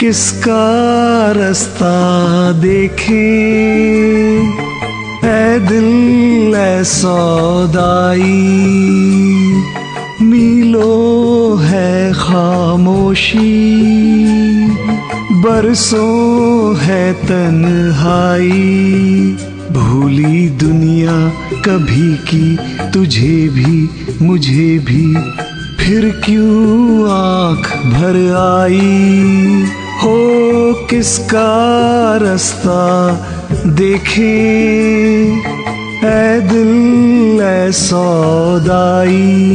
किसका रास्ता देखें, ऐ दिल ऐ सौदाई। मीलों है खामोशी, बरसों है तन्हाई। भूली दुनिया कभी की तुझे भी मुझे भी, फिर क्यों आँख भर आई। हो किसका रास्ता देखें, ऐ दिल ऐ सौदाई।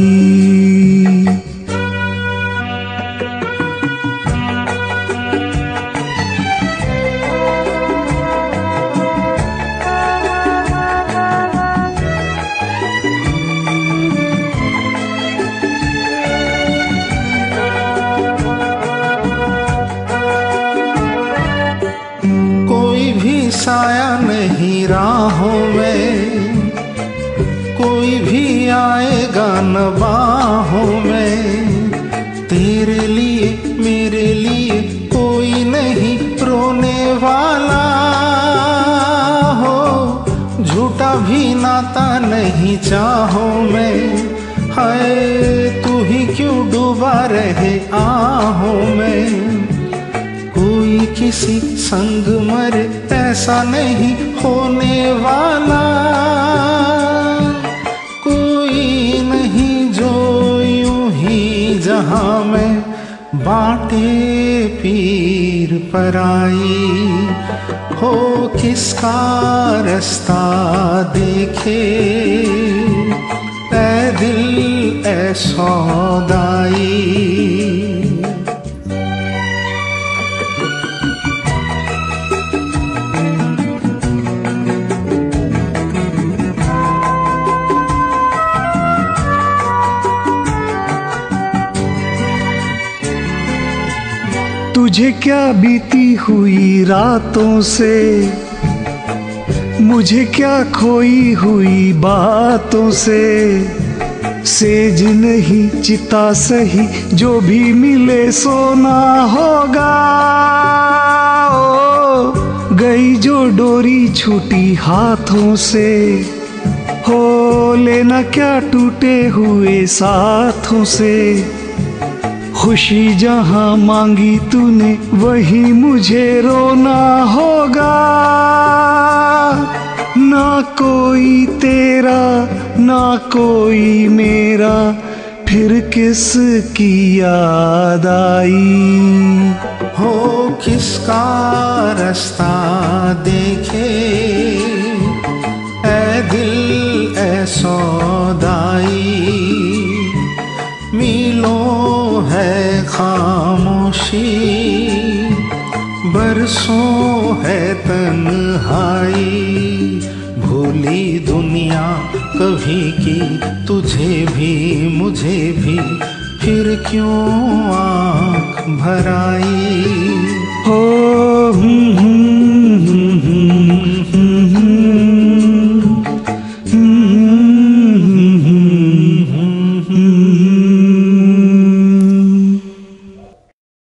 साया नहीं राहों में, कोई भी आएगा न बाहों में। तेरे लिए मेरे लिए कोई नहीं रोने वाला हो। झूठा भी नाता नहीं चाहों में, हाय तू ही क्यों डूबा रहे आहों में। कोई किसी संग मरे ऐसा नहीं होने वाला, कोई नहीं जो यूं ही जहां में बाटे पीर पराई। हो किसका रास्ता देखे, ऐ दिल ऐ सौदाई। तुझे क्या बीती हुई रातों से, मुझे क्या खोई हुई बातों से। सेज नहीं चिता सही, जो भी मिले सोना होगा। ओ गई जो डोरी छूटी हाथों से, हो लेना क्या टूटे हुए साथों से। खुशी जहां मांगी तूने वही मुझे रोना होगा। ना कोई तेरा ना कोई मेरा, फिर किसकी याद आई। हो किसका रास्ता देखे, ऐ दिल ऐ सौदाई। मीलों है खामोशी, बरसों है तन्हाई। भूली दुनिया कभी की तुझे भी मुझे भी, फिर क्यों आँख भर आई।